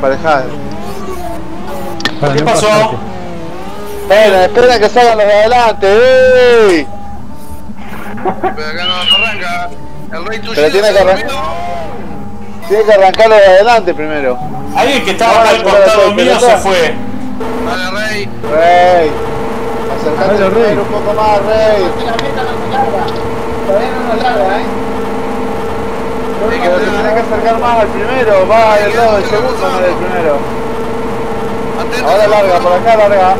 emparejada. ¿Qué pasó? Espera que salgan los de adelante, ¡ey! Pero acá no arranca. El rey tuyo. Pero tiene que arrancar los de adelante primero. Alguien que estaba acá al costado mío se fue. Dale, rey. Rey. Acercate Rey. Un poco más, Rey. La meta no se larga. Todavía no nos larga, Pero te tenés que acercar más al primero, va del lado del segundo, no del primero. Ahora larga, por acá larga.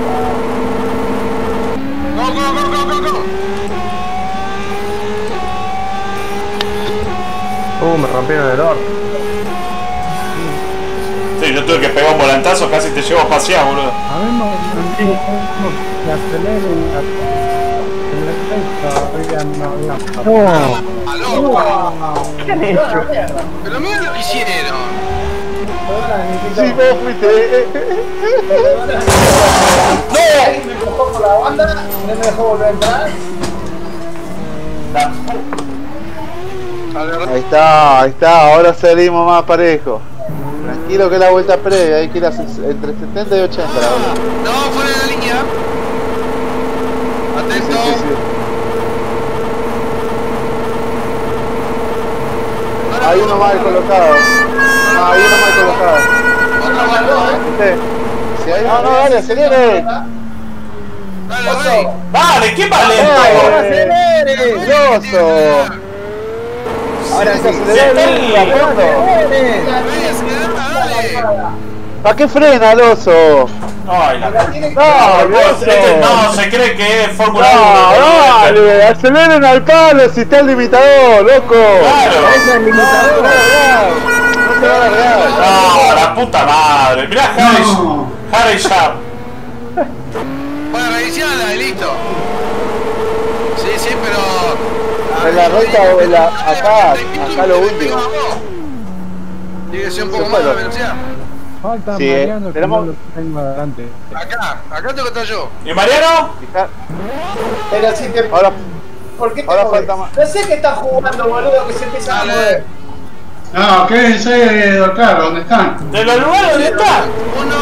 Go. Me rompieron el orto. Sí, yo tuve que pegar un volantazo, casi te llevo a pasear, boludo. A mí me acelero ¿Qué han hecho? Pero mira lo que hicieron. Sí, vos fuiste. ¡No! Ahí me empujó por la banda, no me dejó volver a entrar. Ahí está, ahora salimos más parejo. Tranquilo que es la vuelta previa, hay que ir entre 70 y 80. No, fuera de la línea. Atento. Sí. Hay uno mal colocado. Hay uno mal colocado. Otro malo, Si hay uno, dale, acelere. Dale, rey. ¡Dale! ¿Qué va lento? ¡Grosso! Ahora sí, ¡Se está ¿para qué frena el oso? Ay, la... No, se cree que es Fórmula 1. Dale, aceleren al palo si está el limitador, loco. Claro. No se va a largar. No, la puta madre. Mirá Harry Sharp. Bueno, reiniciala y listo. Sí, pero... En la recta o en la... Acá lo último. Tiene que ser un poco más de velocidad. Falta Sí, Mariano, que tenemos... no lo tengo adelante. Acá tengo que estar yo. ¿Y Mariano? Pero si te... Ahora... ¿Por qué te Ahora mueves? falta más. No sé qué estás jugando, boludo, que se empieza a mover. No, quédense acá, ¿dónde están? ¿De los lugares donde está? Uno.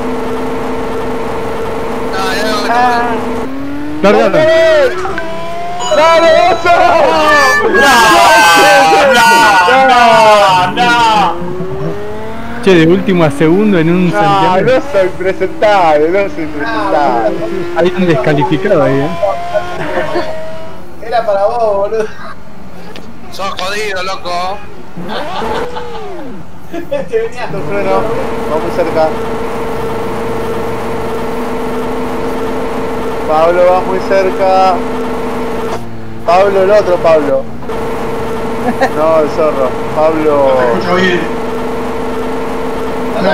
No, ya no. ¡Largalo! ¡Dale, oso! No. Che, de último a segundo en un santiamén. No soy impresentable. Hay un descalificado ahí, Era para vos, boludo. Sos jodido, loco. Te venía Tu freno, vamos cerca. Pablo va muy cerca. Pablo, el otro Pablo. No, el zorro. Pablo. No te escucho bien. No.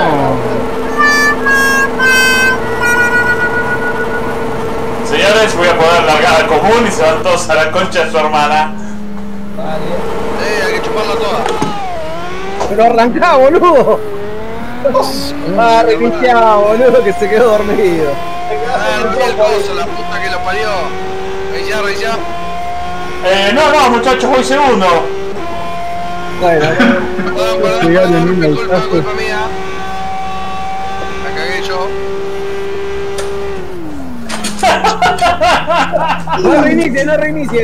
Señores, voy a poner largada común y se van todos a la concha de su hermana. Hay que chuparla toda. Pero arrancá, boludo. Reiniciá, boludo, que se quedó dormido. No tiene el coso, la puta que lo parió. Rey ya. No, muchachos, voy segundo. Perdón, Pegarle culpa mía. La cagué yo. No reinicie.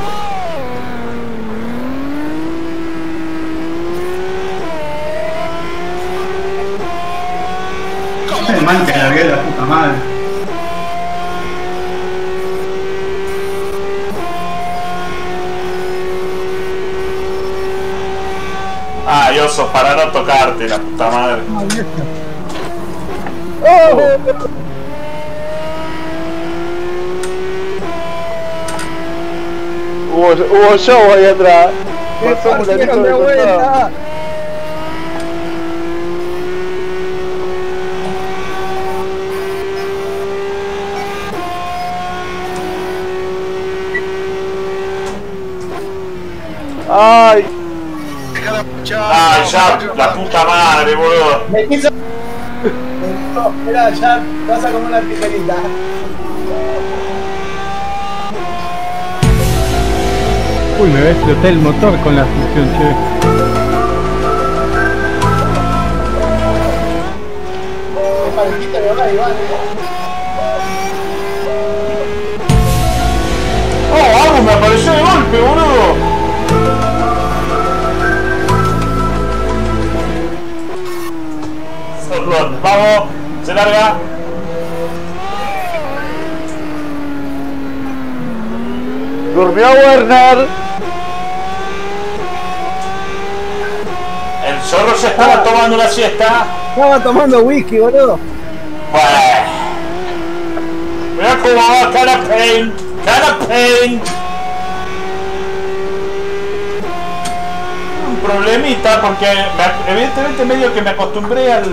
Man, que largué la puta madre. Ay, oso, para no tocarte, la puta madre. Hubo show ahí atrás. Pasó un latito de costado. Ay, Ay, ya, la puta madre, boludo. Me quiso... No, mirá, ya vas a comer una tijerita. Uy, me va a explotar el motor con la función, che. parejita de verdad, Iván. ¡Oh, algo me apareció de golpe, boludo! Vamos, se larga. Durmió Werner. El zorro se estaba tomando una siesta. Estaba tomando whisky, boludo. Bueno. Mira cómo va Carapain. Carapain. Un problemita porque evidentemente medio que me acostumbré al...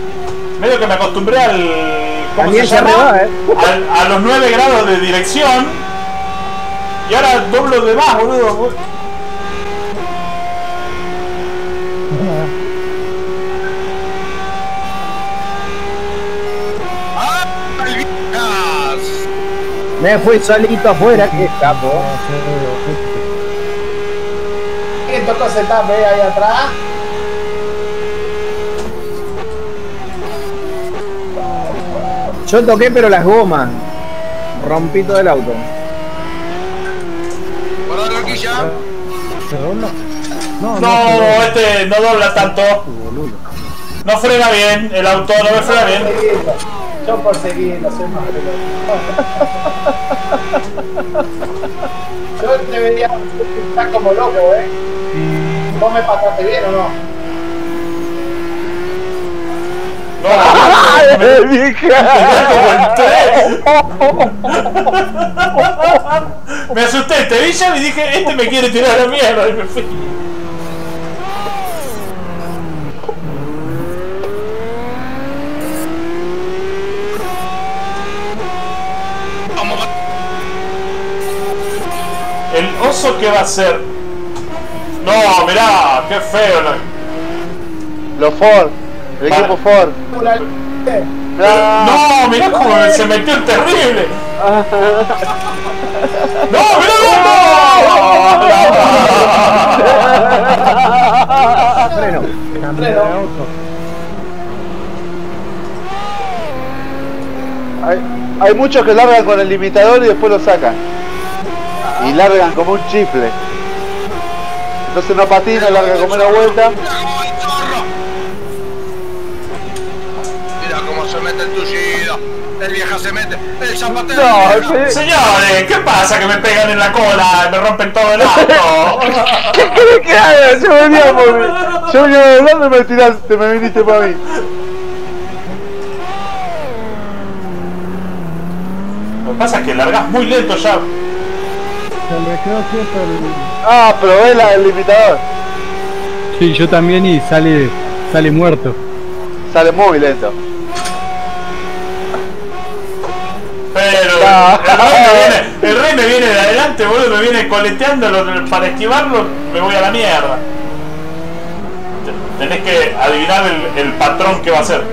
¿cómo se llama? A los 9 grados de dirección. Y ahora doblo de más, boludo. Me fui solito afuera, qué capo. ¿Quién tocó ese tape ahí atrás? Yo toqué pero las gomas. Rompí todo el auto. ¿Para la horquilla? No, este no dobla tanto. No frena bien, el auto no me frena bien. Yo por seguirlo, soy más veloz. Yo debería estar como loco, ¿Vos me pasaste bien o no? Me asusté, te vi ya y dije, este me quiere tirar a la mierda y me fui. El oso, ¿qué va a hacer? No, mirá, qué feo. Los Ford, el equipo Ford. No, mirá cómo se metió el terrible. No, mirá cómo. Freno. Hay muchos que largan con el limitador y después lo sacan. Y largan como un chifle. Entonces no patina, larga como una vuelta. Mira cómo se mete el tullido. El vieja se mete. El zapatero. No, Señores, ¿qué pasa? Que me pegan en la cola y me rompen todo el auto. ¿Qué querés que haga? Yo venía por mí. Yo venía hablando y me tiraste, me viniste para mí. Lo que pasa es que largas muy lento ya. Ah, probé el limitador. Sí, yo también y sale muerto. Sale muy lento. Pero el rey me viene de adelante, boludo, me viene coleteando para esquivarlo, me voy a la mierda. Tenés que adivinar el patrón que va a hacer.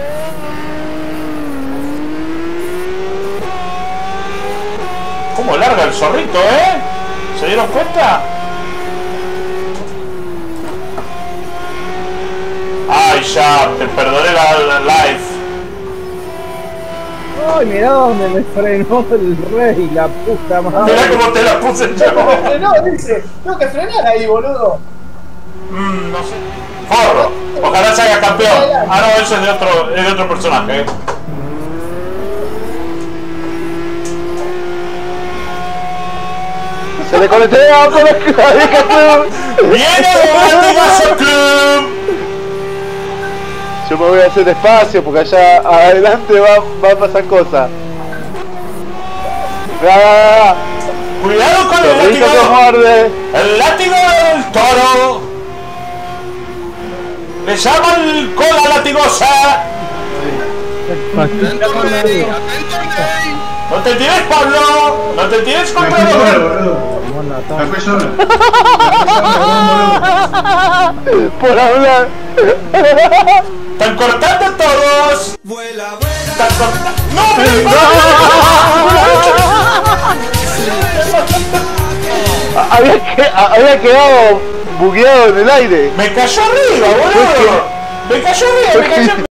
¿Cómo larga el zorrito, ¿Se dieron cuenta? Ay, ya, te perdoné la live. Ay, mirá donde me frenó el rey, la puta madre. Mirá cómo te la puse yo. No, dice, tengo que frenar ahí, boludo. No sé. Forro, ojalá se haga campeón. Ah, no, eso es de otro personaje, Se le coletea con la vieja club. ¡Viene el Club! Yo me voy a hacer despacio porque allá adelante va a pasar cosas. Cuidado con el Zorrito látigo. que muerde. El látigo del toro. Le llaman cola latigosa. Atento, rey. Atento, rey. No te tires, Pablo. No te tires Me contra fui solo, el boludo. Me fui solo. Por hablar. Están cortando todos. Están cortando. ¡No! Había quedado bugueado en el aire. Me cayó arriba, boludo. Me cayó arriba, me cayó.